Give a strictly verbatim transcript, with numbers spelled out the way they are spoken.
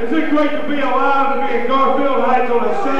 Is it great to be alive and be in Garfield Heights on a Sunday?